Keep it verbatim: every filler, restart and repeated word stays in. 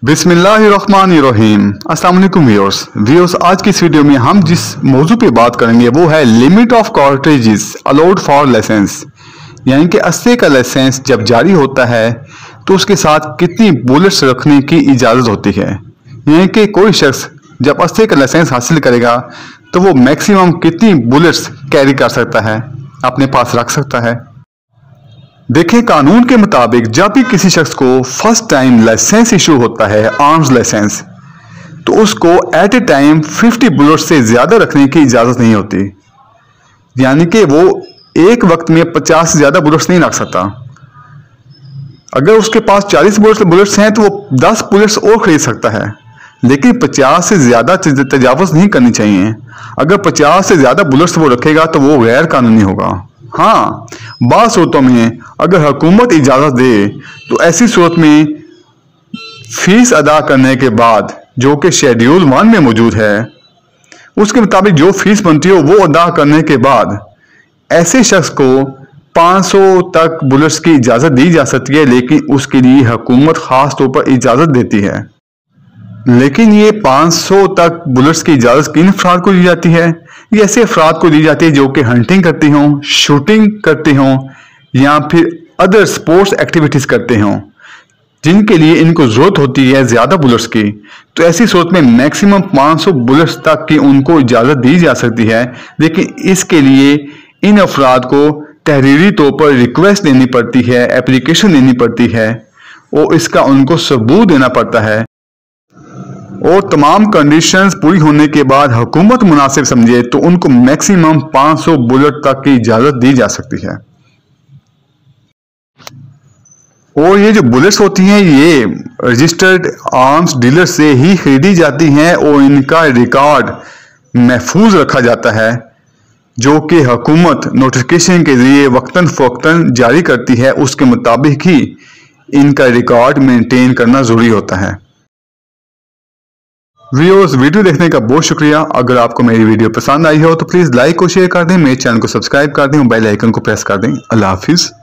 बिस्मिल्लाहिर्रहमानिर्रहीम। अस्सलाम वालेकुम व्यूअर्स व्यूअर्स आज की इस वीडियो में हम जिस मौजू पे बात करेंगे वो है limit of cartridges allowed for licence, यानी कि अस्सी का लाइसेंस जब जारी होता है तो उसके साथ कितनी बुलेट्स रखने की इजाज़त होती है। यानी कि कोई शख्स जब अस्सी का लाइसेंस हासिल करेगा तो वो मैक्सिमम कितनी बुलेट्स कैरी कर सकता है, अपने पास रख सकता है। देखें, कानून के मुताबिक जब भी किसी शख्स को फर्स्ट टाइम लाइसेंस इशू होता है, आर्म्स लाइसेंस, तो उसको एट ए टाइम पचास बुलेट से ज़्यादा रखने की इजाज़त नहीं होती। यानी कि वो एक वक्त में पचास से ज़्यादा बुलेट्स नहीं रख सकता। अगर उसके पास चालीस बुलेट्स हैं तो वो दस बुलेट्स और खरीद सकता है, लेकिन पचास से ज़्यादा तजावुज़ नहीं करनी चाहिए। अगर पचास से ज़्यादा बुलेट्स वो रखेगा तो वो गैर कानूनी होगा। हाँ, बाद सूरतों में अगर हुकूमत इजाज़त दे तो ऐसी सूरत में फीस अदा करने के बाद, जो कि शेड्यूल वन में मौजूद है, उसके मुताबिक जो फीस बनती हो वो अदा करने के बाद ऐसे शख्स को पाँच सौ तक बुलेट्स की इजाज़त दी जा सकती है, लेकिन उसके लिए हुकूमत ख़ास तौर पर इजाज़त देती है। लेकिन ये पाँच सौ तक बुलेट्स की इजाज़त किन अफराद को दी जाती है? ये ऐसे अफराद को दी जाती है जो कि हंटिंग करते हों, शूटिंग करते हों या फिर अदर स्पोर्ट्स एक्टिविटीज़ करते हों, जिनके लिए इनको ज़रूरत होती है ज़्यादा बुलेट्स की। तो ऐसी सूरत में मैक्सिमम पाँच सौ बुलेट्स तक की उनको इजाज़त दी जा सकती है, लेकिन इसके लिए इन अफराद को तहरीरी तौर पर रिक्वेस्ट देनी पड़ती है, एप्लीकेशन देनी पड़ती है और इसका उनको सबूत देना पड़ता है। और तमाम कंडीशंस पूरी होने के बाद हुकूमत मुनासिब समझे तो उनको मैक्सिमम पाँच सौ बुलेट तक की इजाज़त दी जा सकती है। और ये जो बुलेट्स होती हैं ये रजिस्टर्ड आर्म्स डीलर से ही खरीदी जाती हैं और इनका रिकॉर्ड महफूज रखा जाता है, जो कि हुकूमत नोटिफिकेशन के जरिए वक्तन फ़वक्तन जारी करती है। उसके मुताबिक ही इनका रिकॉर्ड मेंटेन करना ज़रूरी होता है। व्यूअर्स, वीडियो देखने का बहुत शुक्रिया। अगर आपको मेरी वीडियो पसंद आई हो तो प्लीज़ लाइक और शेयर कर दें, मेरे चैनल को सब्सक्राइब कर दें और बेल आइकन को प्रेस कर दें। अल्लाह हाफिज़।